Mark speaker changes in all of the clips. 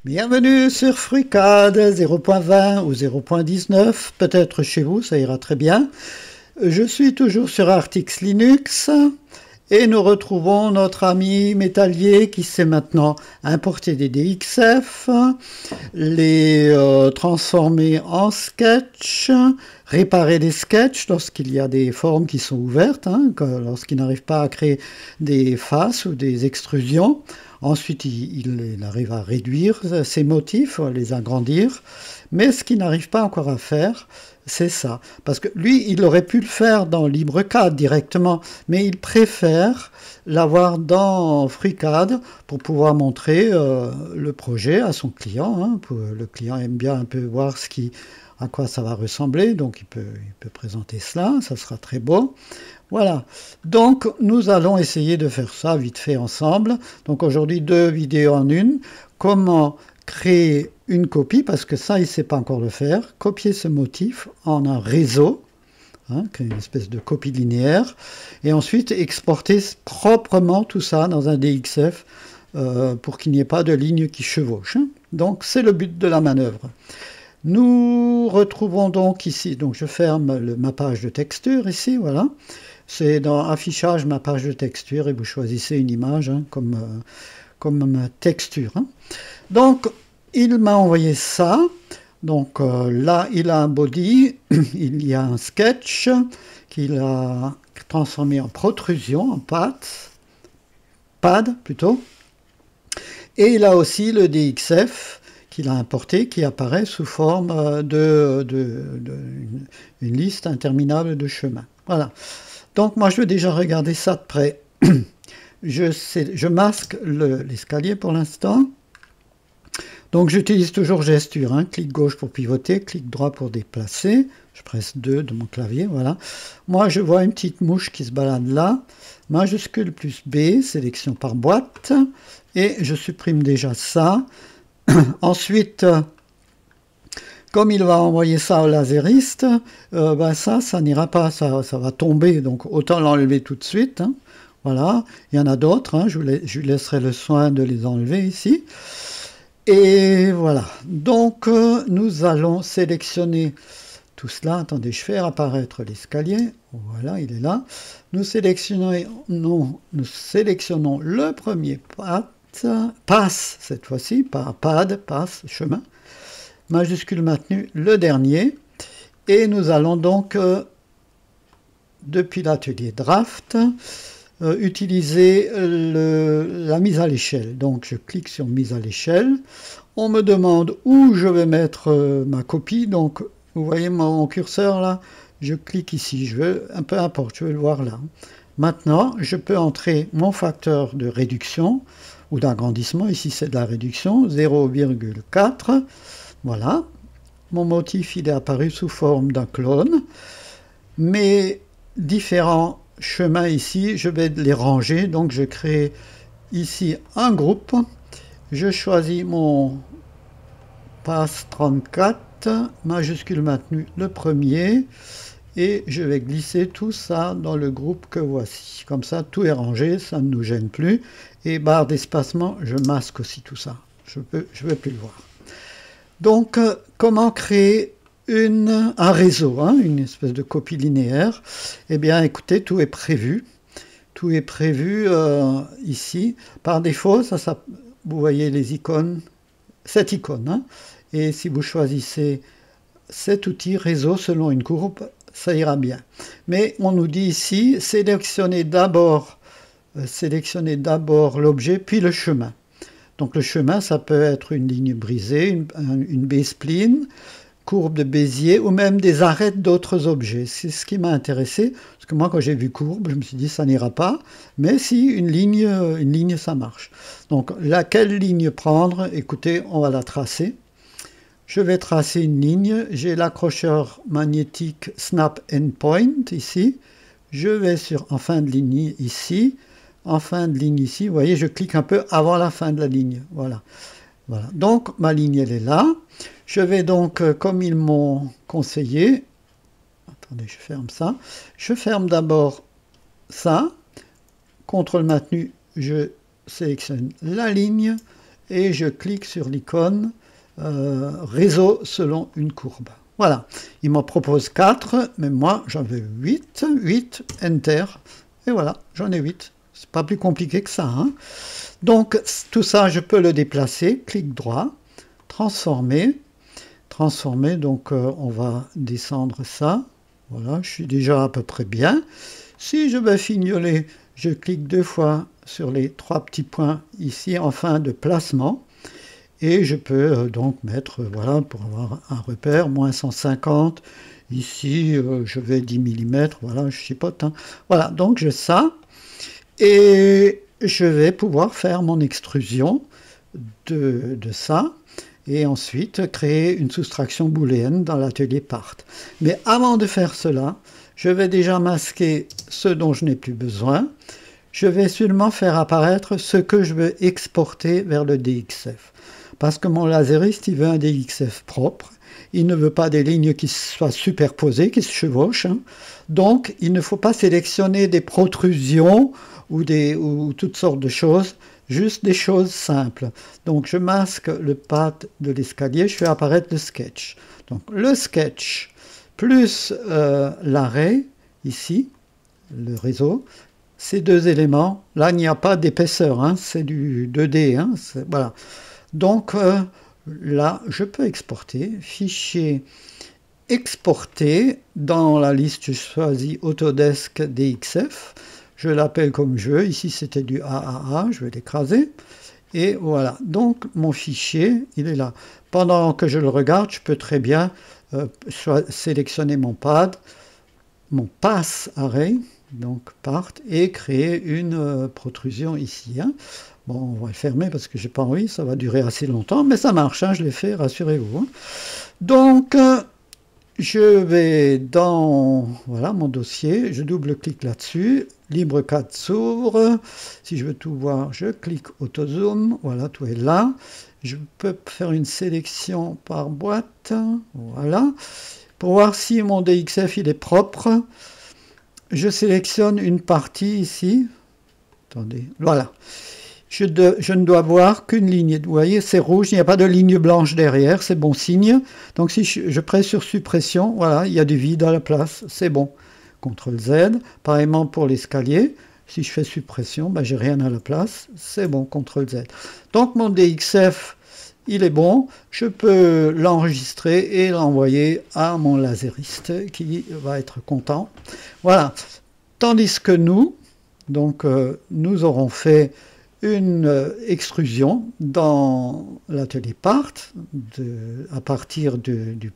Speaker 1: Bienvenue sur FreeCAD 0.20 ou 0.19, peut-être chez vous, ça ira très bien. Je suis toujours sur Artix Linux et nous retrouvons notre ami métallier qui sait maintenant importer des DXF, les transformer en sketch, réparer des sketchs lorsqu'il y a des formes qui sont ouvertes, lorsqu'il n'arrive pas à créer des faces ou des extrusions. Ensuite, il arrive à réduire ses motifs, à les agrandir. Mais ce qu'il n'arrive pas encore à faire, c'est ça. Parce que lui, il aurait pu le faire dans LibreCAD directement, mais il préfère l'avoir dans FreeCAD pour pouvoir montrer le projet à son client. Le client aime bien un peu voir à quoi ça va ressembler, donc il peut présenter cela, ça sera très beau. Voilà, donc nous allons essayer de faire ça vite fait ensemble. Donc aujourd'hui, 2 vidéos en une. Comment créer une copie, parce que ça, il ne sait pas encore le faire. Copier ce motif en un réseau, créer une espèce de copie linéaire. Et ensuite, exporter proprement tout ça dans un DXF pour qu'il n'y ait pas de lignes qui chevauchent. Donc c'est le but de la manœuvre. Nous retrouvons donc ici, donc je ferme ma page de texture ici, voilà. C'est dans affichage ma page de texture et vous choisissez une image comme texture. Donc il m'a envoyé ça. Donc là il a un body, il y a un sketch qu'il a transformé en protrusion, en pad plutôt. Et il a aussi le DXF qu'il a importé, qui apparaît sous forme une liste interminable de chemins. Voilà. Donc moi je veux déjà regarder ça de près. Je masque l'escalier pour l'instant. Donc j'utilise toujours gesture, clic gauche pour pivoter, clic droit pour déplacer. Je presse 2 de mon clavier, voilà. Moi je vois une petite mouche qui se balade là. Majuscule plus B, sélection par boîte. Et je supprime déjà ça. Ensuite, comme il va envoyer ça au lasériste, ça n'ira pas, ça va tomber, donc autant l'enlever tout de suite. Voilà, il y en a d'autres, je lui laisserai le soin de les enlever ici. Et voilà, donc nous allons sélectionner tout cela. Attendez, je fais apparaître l'escalier. Voilà, il est là. Nous sélectionnons le premier passe cette fois-ci, pas pad, passe, chemin, majuscule maintenue, le dernier, et nous allons donc, depuis l'atelier draft, utiliser la mise à l'échelle. Donc je clique sur mise à l'échelle, on me demande où je vais mettre ma copie, donc vous voyez mon curseur là, je clique ici, peu importe, je veux le voir là. Maintenant, je peux entrer mon facteur de réduction, ou d'agrandissement, ici c'est de la réduction, 0,4, voilà. Mon motif il est apparu sous forme d'un clone. Mes différents chemins ici, je vais les ranger, donc je crée ici un groupe, je choisis mon passe 34, majuscule maintenue le premier, et je vais glisser tout ça dans le groupe que voici. Comme ça, tout est rangé, ça ne nous gêne plus. Et barre d'espacement, je masque aussi tout ça. Je ne veux plus le voir. Donc, comment créer un réseau, une espèce de copie linéaire? Eh bien, écoutez, tout est prévu. Tout est prévu ici. Par défaut, vous voyez les icônes, cette icône. Et si vous choisissez cet outil réseau selon une courbe, ça ira bien. Mais on nous dit ici, sélectionnez d'abord l'objet, puis le chemin. Donc le chemin, ça peut être une ligne brisée, une B-spline, courbe de Bézier, ou même des arêtes d'autres objets. C'est ce qui m'a intéressé, parce que moi, quand j'ai vu courbe, je me suis dit, ça n'ira pas, mais si, une ligne, ça marche. Donc, laquelle ligne prendre? Écoutez, on va la tracer. Je vais tracer une ligne, j'ai l'accrocheur magnétique Snap Endpoint ici, je vais en fin de ligne ici, en fin de ligne ici, vous voyez, je clique un peu avant la fin de la ligne, voilà. Voilà. Donc ma ligne elle est là, je vais donc, comme ils m'ont conseillé, attendez, je ferme ça, je ferme d'abord ça, contrôle maintenu, je sélectionne la ligne, et je clique sur l'icône réseau selon une courbe. Voilà, il m'en propose 4, mais moi j'en veux 8, 8, Enter, et voilà, j'en ai 8. C'est pas plus compliqué que ça, hein. Donc tout ça, je peux le déplacer, clic droit, transformer, donc on va descendre ça. Voilà, je suis déjà à peu près bien. Si je veux fignoler, je clique 2 fois sur les 3 petits points ici en fin de placement. Et je peux donc mettre, voilà, pour avoir un repère, moins 150. Ici, je vais 10 mm, voilà, je chipote, hein. Voilà, donc j'ai ça. Et je vais pouvoir faire mon extrusion de ça. Et ensuite créer une soustraction booléenne dans l'atelier part. Mais avant de faire cela, je vais déjà masquer ce dont je n'ai plus besoin. Je vais seulement faire apparaître ce que je veux exporter vers le DXF. Parce que mon laseriste, il veut un DXF propre. Il ne veut pas des lignes qui soient superposées, qui se chevauchent, hein. Donc, il ne faut pas sélectionner des protrusions ou toutes sortes de choses. Juste des choses simples. Donc je masque le pad de l'escalier, je fais apparaître le sketch. Donc le sketch plus l'array, ici, le réseau, ces deux éléments, là il n'y a pas d'épaisseur, hein, c'est du 2D. Hein, voilà. Donc là, je peux exporter, fichier exporter, dans la liste je choisis Autodesk DXF. Je l'appelle comme je veux, ici c'était du AAA, je vais l'écraser, et voilà, donc mon fichier, il est là. Pendant que je le regarde, je peux très bien sélectionner mon pad, mon pass array, donc part, et créer une protrusion ici, hein. Bon, on va le fermer parce que j'ai pas envie, ça va durer assez longtemps, mais ça marche, hein, je l'ai fait, rassurez-vous, hein. Donc, je vais dans voilà, mon dossier, je double-clique là-dessus, LibreCAD s'ouvre. Si je veux tout voir, je clique AutoZoom, voilà, tout est là. Je peux faire une sélection par boîte, voilà. Pour voir si mon DXF il est propre, je sélectionne une partie ici. Attendez, voilà. Je ne dois voir qu'une ligne. Vous voyez, c'est rouge, il n'y a pas de ligne blanche derrière, c'est bon signe. Donc si je presse sur suppression, voilà, il y a du vide à la place, c'est bon. CTRL Z, pareillement pour l'escalier. Si je fais suppression, ben, j'ai rien à la place, c'est bon, CTRL Z. Donc mon DXF, il est bon, je peux l'enregistrer et l'envoyer à mon laseriste qui va être content. Voilà. Tandis que nous, donc nous aurons fait une extrusion dans l'atelier part à partir du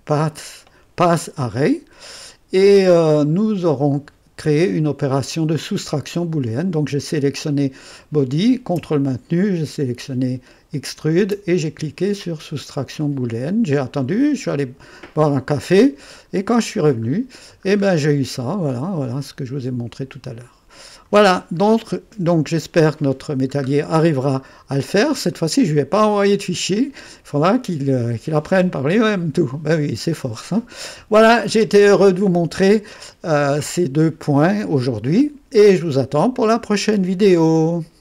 Speaker 1: pass array et nous aurons créé une opération de soustraction booléenne. Donc j'ai sélectionné body, contrôle maintenu, j'ai sélectionné extrude et j'ai cliqué sur soustraction booléenne. J'ai attendu, je suis allé boire un café et quand je suis revenu, eh ben, j'ai eu ça, voilà ce que je vous ai montré tout à l'heure. Voilà, donc j'espère que notre métallier arrivera à le faire. Cette fois-ci, je ne lui ai pas envoyé de fichier. Il faudra qu'il apprenne par lui-même tout. Ben oui, c'est force, hein. Voilà, j'ai été heureux de vous montrer ces 2 points aujourd'hui et je vous attends pour la prochaine vidéo.